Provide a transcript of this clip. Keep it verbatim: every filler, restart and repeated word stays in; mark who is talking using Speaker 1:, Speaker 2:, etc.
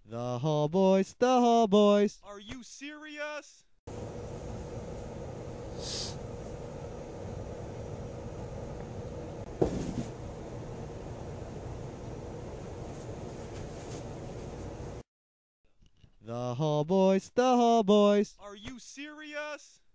Speaker 1: The Hall Boys, the Hall Boys.
Speaker 2: Are you serious?
Speaker 1: The Hall Boys, the Hall Boys.
Speaker 2: Are you serious?